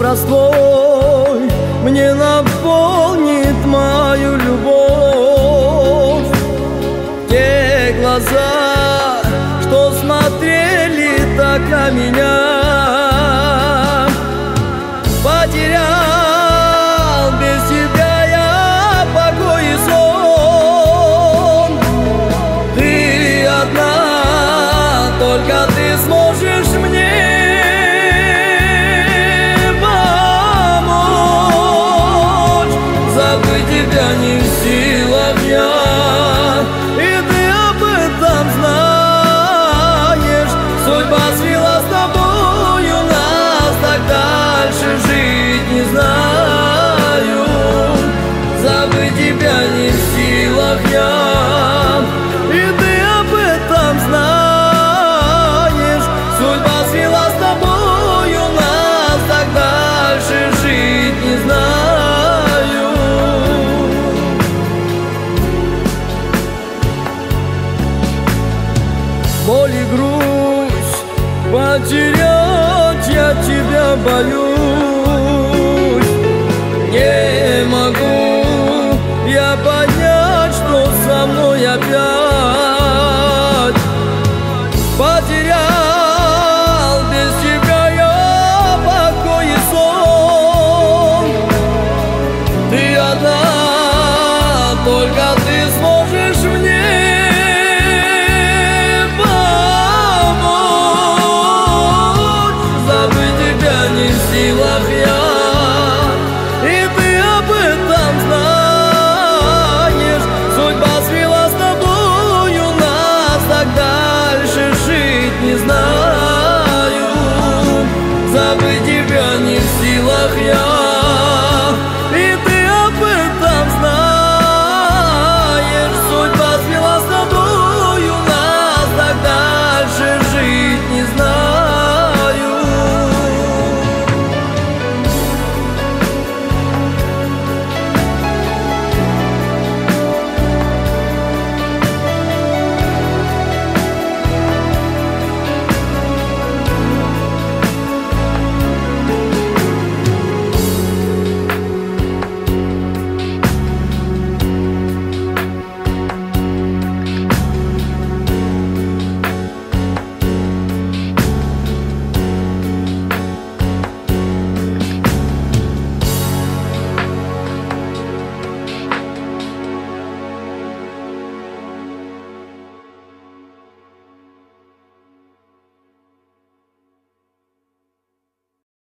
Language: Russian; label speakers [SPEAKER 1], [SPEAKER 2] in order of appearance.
[SPEAKER 1] простой мне наполнит мою любовь. Те глаза, что смотрели так на меня, потерял без тебя я покой и сон. Ты одна, только ты сможешь мне помочь. Забыть тебя не в силах я, и ты об этом знаешь. Судьба свела с тобою нас, так дальше жить не знаю. Забыть тебя не в силах я, и ты об этом знаешь. Судьба свела с тобою нас, так дальше жить не знаю. Боль и грусть потерять я тебя боюсь. Не могу я понять, что со мной опять.